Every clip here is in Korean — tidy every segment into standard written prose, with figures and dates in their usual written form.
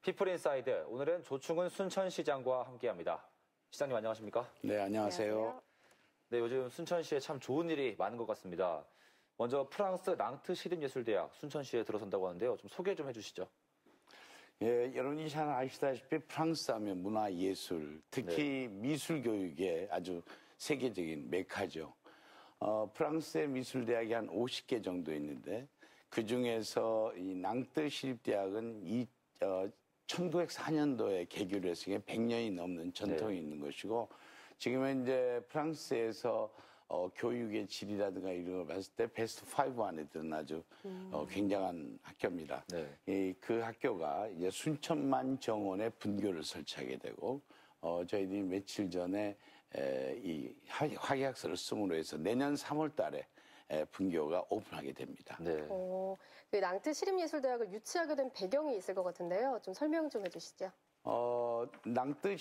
피플인사이드, 오늘은 조충훈 순천시장과 함께합니다. 시장님 안녕하십니까? 네, 안녕하세요. 네, 요즘 순천시에 참 좋은 일이 많은 것 같습니다. 먼저 프랑스 낭트 시립예술대학 순천시에 들어선다고 하는데요. 좀 소개 좀 해주시죠. 예, 여러분이 잘 아시다시피 프랑스 하면 문화예술, 특히 미술 교육의 아주 세계적인 메카죠. 프랑스의 미술대학이 한 50개 정도 있는데 그 중에서 이 낭트 시립대학은 1904년도에 개교를 해서 100년이 넘는 전통이 있는 것이고 지금은 이제 프랑스에서 교육의 질이라든가 이런 걸 봤을 때 베스트 5 안에 드는 아주 굉장한 학교입니다. 그 학교가 이제 순천만 정원에 분교를 설치하게 되고 저희들이 며칠 전에 이 확약서를 쓰므로 해서 내년 3월 달에 분교가 오픈하게 됩니다. 그 낭트 시립예술대학을 유치하게 된 배경이 있을 것 같은데요. 좀 설명 좀 해주시죠. 낭트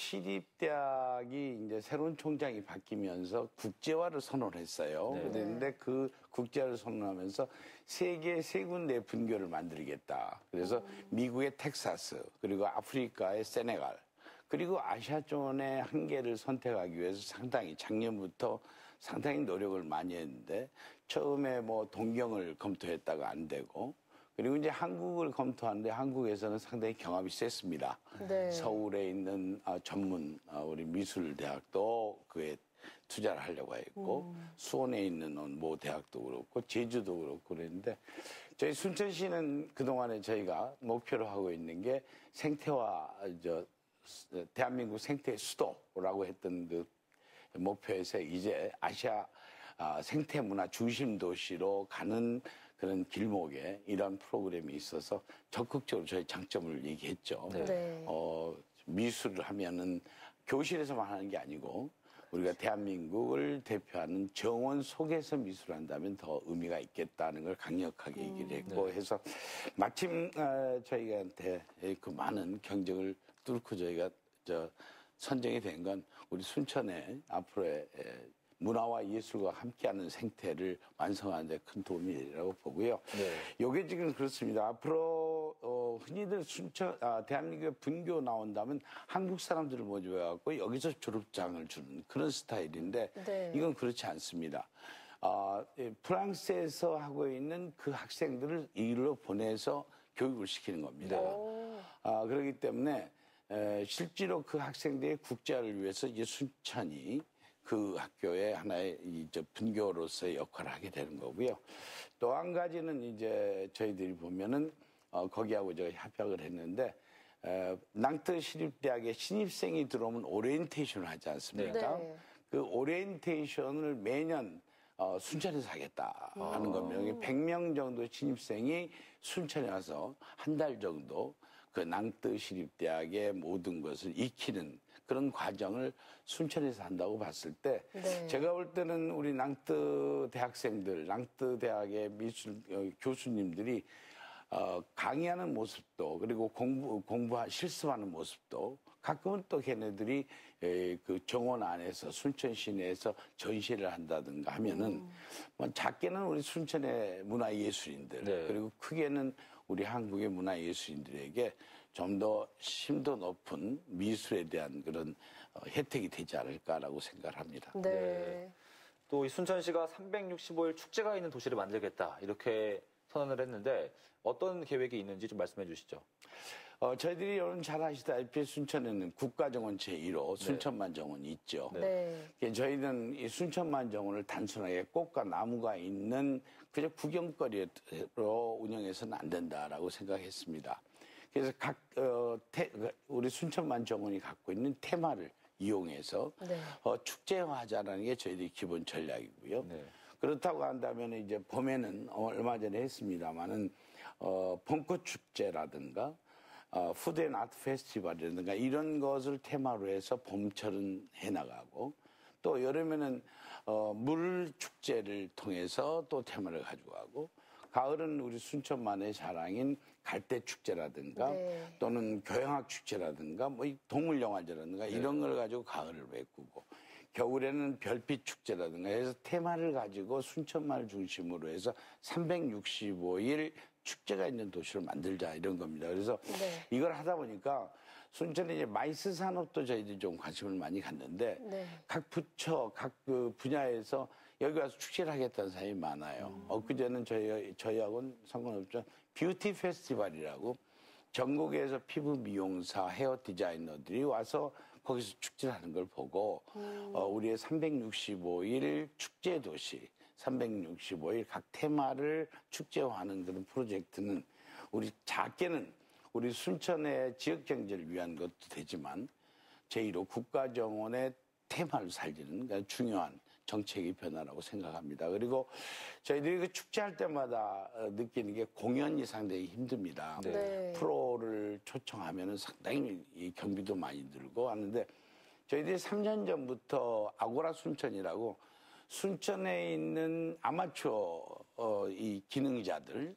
시립대학이 이제 새로운 총장이 바뀌면서 국제화를 선언했어요. 그런데 그 국제화를 선언하면서 세계 세 군데 분교를 만들겠다. 그래서 미국의 텍사스, 그리고 아프리카의 세네갈, 그리고 아시아 쪽의 한 개를 선택하기 위해서 상당히 작년부터 상당히 노력을 많이 했는데 처음에 뭐 동경을 검토했다가 안 되고 그리고 이제 한국을 검토하는데 한국에서는 상당히 경합이 셌습니다. 서울에 있는 전문 우리 미술대학도 그에 투자를 하려고 했고 수원에 있는 모 대학도 그렇고 제주도 그렇고 그랬는데 저희 순천시는 그동안에 저희가 목표로 하고 있는 게 생태화 대한민국 생태 수도라고 했던 그 목표에서 이제 아시아 생태문화 중심 도시로 가는 그런 길목에 이런 프로그램이 있어서 적극적으로 저희 장점을 얘기했죠. 미술을 하면은 교실에서만 하는 게 아니고 우리가 대한민국을 대표하는 정원 속에서 미술을 한다면 더 의미가 있겠다는 걸 강력하게 얘기를 했고 해서 마침 저희한테 그 많은 경쟁을 뚫고 저희가 선정이 된 건 우리 순천의 앞으로의 문화와 예술과 함께하는 생태를 완성하는 데 큰 도움이 되리라고 보고요. 요게 지금 그렇습니다. 앞으로 흔히들 대한민국에 분교 나온다면 한국 사람들을 모집해갖고 여기서 졸업장을 주는 그런 스타일인데 이건 그렇지 않습니다. 프랑스에서 하고 있는 그 학생들을 이리로 보내서 교육을 시키는 겁니다. 그렇기 때문에 실제로 그 학생들의 국제화를 위해서 이제 순천이 그 학교의 하나의 분교로서의 역할을 하게 되는 거고요. 또 한 가지는 이제 저희들이 보면은 거기하고 저희 협약을 했는데 낭트 시립대학에 신입생이 들어오면 오리엔테이션을 하지 않습니까? 그 오리엔테이션을 매년 순천에서 하겠다 하는 겁니다. 100명 정도 신입생이 순천에 와서 한 달 정도 그 낭트 시립대학의 모든 것을 익히는 그런 과정을 순천에서 한다고 봤을 때 제가 볼 때는 우리 낭트 대학생들, 낭트 대학의 미술 교수님들이 강의하는 모습도 그리고 실습하는 모습도 가끔은 또 걔네들이 그 정원 안에서 순천 시내에서 전시를 한다든가 하면은 뭐 작게는 우리 순천의 문화예술인들 그리고 크게는 우리 한국의 문화예술인들에게 좀 더 심도 높은 미술에 대한 그런 혜택이 되지 않을까라고 생각을 합니다. 또 이 순천시가 365일 축제가 있는 도시를 만들겠다 이렇게 선언을 했는데 어떤 계획이 있는지 좀 말씀해 주시죠. 저희들이 여러분 잘 아시다시피 순천에는 국가정원 제1호 순천만 정원이 있죠. 저희는 이 순천만 정원을 단순하게 꽃과 나무가 있는 그저 구경거리로 운영해서는 안 된다라고 생각했습니다. 그래서 우리 순천만 정원이 갖고 있는 테마를 이용해서 축제화하자라는 게 저희들의 기본 전략이고요. 그렇다고 한다면 이제 봄에는 얼마 전에 했습니다만은 봄꽃 축제라든가 푸드 앤 아트 페스티벌이라든가 이런 것을 테마로 해서 봄철은 해나가고 또 여름에는 물 축제를 통해서 또 테마를 가지고 가고 가을은 우리 순천만의 자랑인 갈대 축제라든가 또는 교향악 축제라든가 뭐 동물 영화제라든가 이런 걸 가지고 가을을 메꾸고 겨울에는 별빛 축제라든가 해서 테마를 가지고 순천만을 중심으로 해서 365일 축제가 있는 도시를 만들자 이런 겁니다. 그래서 네. 이걸 하다 보니까 순천에 이제 마이스 산업도 저희들이 좀 관심을 많이 갖는데 네. 각 부처, 각 그 분야에서 여기 와서 축제를 하겠다는 사람이 많아요. 엊그제는 저희하고는 상관없죠. 뷰티 페스티벌이라고 전국에서 피부 미용사, 헤어 디자이너들이 와서 거기서 축제를 하는 걸 보고 우리의 365일 축제 도시, 365일 각 테마를 축제화하는 그런 프로젝트는 우리 작게는 우리 순천의 지역 경제를 위한 것도 되지만 제1호 국가정원의 테마를 살리는 그러니까 중요한 정책의 변화라고 생각합니다. 그리고 저희들이 그 축제할 때마다 느끼는 게 공연 이상 되기 힘듭니다. 네. 네. 프로를 초청하면 상당히 이 경비도 많이 들고 하는데 저희들이 3년 전부터 아고라 순천이라고 순천에 있는 아마추어 이 기능자들을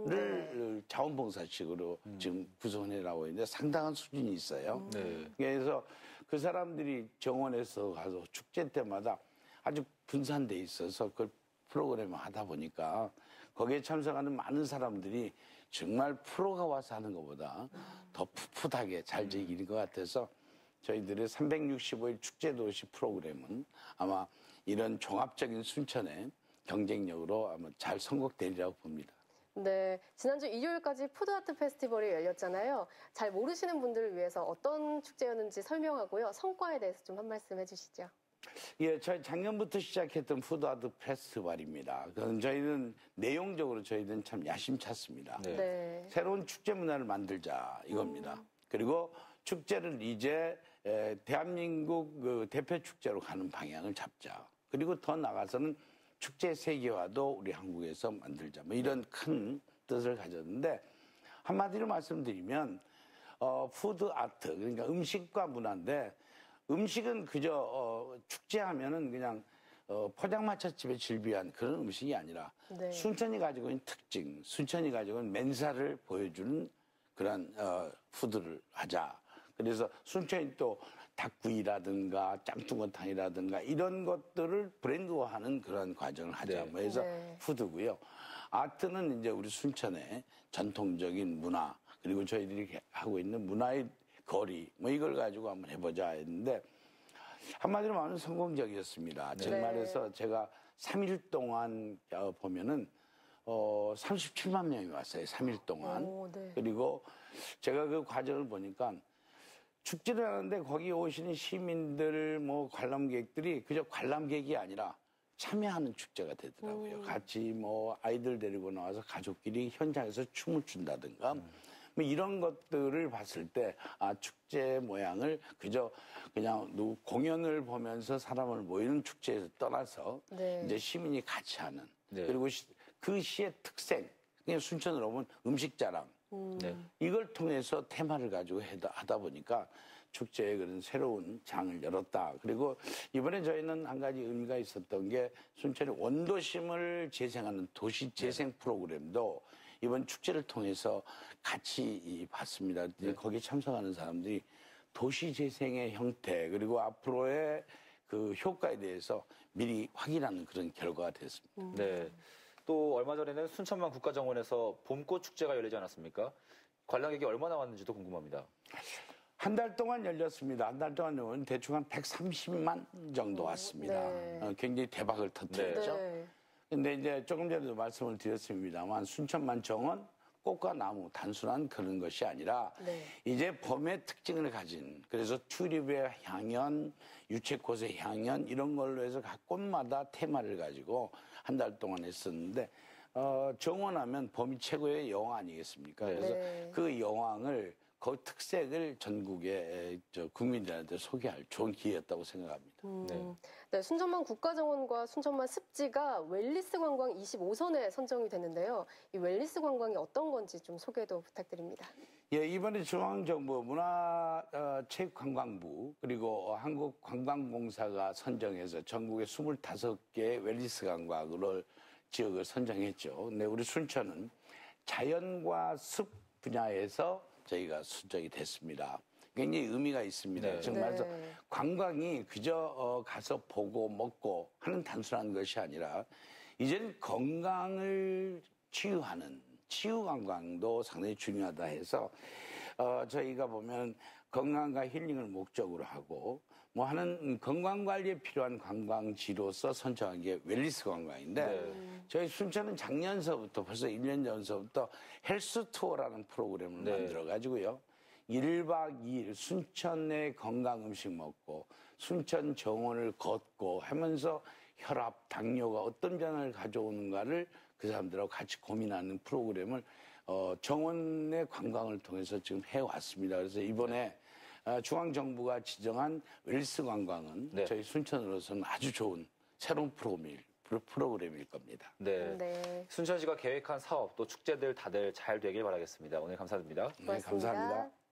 네. 자원봉사식으로 지금 구성해 나오고 있는데 상당한 수준이 있어요. 네. 그래서 그 사람들이 정원에서 가서 축제 때마다 아주 분산돼 있어서 그 프로그램을 하다 보니까 거기에 참석하는 많은 사람들이 정말 프로가 와서 하는 것보다 더 풋풋하게 잘 즐기는 것 같아서 저희들의 365일 축제도시 프로그램은 아마 이런 종합적인 순천의 경쟁력으로 아마 잘 선곡되리라고 봅니다. 네, 지난주 일요일까지 푸드아트 페스티벌이 열렸잖아요. 잘 모르시는 분들을 위해서 어떤 축제였는지 설명하고요. 성과에 대해서 좀 한 말씀 해주시죠. 예, 저희 작년부터 시작했던 푸드아트 페스티벌입니다. 그건 저희는 내용적으로 저희는 참 야심찼습니다. 네. 네. 새로운 축제 문화를 만들자 이겁니다. 그리고 축제를 이제 대한민국 그 대표 축제로 가는 방향을 잡자. 그리고 더 나아가서는 축제 세계화도 우리 한국에서 만들자. 뭐 이런 큰 뜻을 가졌는데 한마디로 말씀드리면 푸드 아트 그러니까 음식과 문화인데 음식은 그저 축제하면은 그냥 포장마차집에 즐비한 그런 음식이 아니라 네. 순천이 가지고 있는 특징, 순천이 가지고 있는 맨사를 보여주는 그런 푸드를 하자. 그래서 순천이 또 닭구이라든가 짱뚱어탕이라든가 이런 것들을 브랜드화하는 그런 과정을 하자. 네. 뭐 해서 네. 푸드고요. 아트는 이제 우리 순천의 전통적인 문화 그리고 저희들이 하고 있는 문화의 거리 뭐 이걸 가지고 한번 해보자 했는데 한마디로 말하면 성공적이었습니다. 즉 네. 말해서 제가 3일 동안 보면은 37만 명이 왔어요. 3일 동안. 오, 네. 그리고 제가 그 과정을 보니까 축제를 하는데 거기 오시는 시민들 뭐 관람객들이 그저 관람객이 아니라 참여하는 축제가 되더라고요. 같이 뭐 아이들 데리고 나와서 가족끼리 현장에서 춤을 춘다든가 뭐 이런 것들을 봤을 때 축제 모양을 그저 그냥 공연을 보면서 사람을 모이는 축제에서 떠나서 네. 이제 시민이 같이 하는 네. 그리고 그 시의 특색 그냥 순천으로 오면 음식 자랑 네. 이걸 통해서 테마를 가지고 하다 보니까 축제에 그런 새로운 장을 열었다. 그리고 이번에 저희는 한 가지 의미가 있었던 게 순천의 원도심을 재생하는 도시 재생 프로그램도 이번 축제를 통해서 같이 봤습니다. 거기에 참석하는 사람들이 도시 재생의 형태 그리고 앞으로의 그 효과에 대해서 미리 확인하는 그런 결과가 됐습니다. 네. 또 얼마 전에는 순천만 국가정원에서 봄꽃 축제가 열리지 않았습니까? 관람객이 얼마나 왔는지도 궁금합니다. 한 달 동안 열렸습니다. 한 달 동안 대충 한 130만 정도 왔습니다. 네. 굉장히 대박을 터뜨렸죠. 네. 근데 이제 조금 전에도 말씀을 드렸습니다만 순천만 정원 꽃과 나무 단순한 그런 것이 아니라 네. 이제 봄의 특징을 가진 그래서 튤립의 향연, 유채꽃의 향연 이런 걸로 해서 각 꽃마다 테마를 가지고 한 달 동안 했었는데 정원하면 봄이 최고의 여왕 아니겠습니까? 그래서 네. 그 여왕을 그 특색을 전국의 국민들한테 소개할 좋은 기회였다고 생각합니다. 네. 네, 순천만 국가정원과 순천만 습지가 웰니스 관광 25선에 선정이 됐는데요. 이 웰니스 관광이 어떤 건지 좀 소개도 부탁드립니다. 예, 이번에 중앙정부 문화체육관광부 그리고 한국관광공사가 선정해서 전국의 25개의 웰니스 관광을 지역을 선정했죠. 근데 우리 순천은 자연과 숲 분야에서 저희가 선정이 됐습니다. 굉장히 의미가 있습니다. 네. 즉 말해서 네. 관광이 그저 가서 보고 먹고 하는 단순한 것이 아니라 이제는 건강을 치유하는 치유 관광도 상당히 중요하다 해서 저희가 보면 건강과 힐링을 목적으로 하고 뭐 하는 건강 관리에 필요한 관광지로서 선정한 게 웰니스 관광인데 네. 저희 순천은 작년서부터 벌써 1년 전서부터 헬스 투어라는 프로그램을 네. 만들어 가지고요. 1박 2일 순천 내 건강 음식 먹고 순천 정원을 걷고 하면서 혈압, 당뇨가 어떤 변화를 가져오는가를 그 사람들하고 같이 고민하는 프로그램을 정원 내 관광을 통해서 지금 해왔습니다. 그래서 이번에 중앙정부가 지정한 웰스 관광은 네. 저희 순천으로서는 아주 좋은 새로운 프로그램일 겁니다. 네. 네. 순천시가 계획한 사업 또 축제들 다들 잘 되길 바라겠습니다. 오늘 감사드립니다. 네, 감사합니다.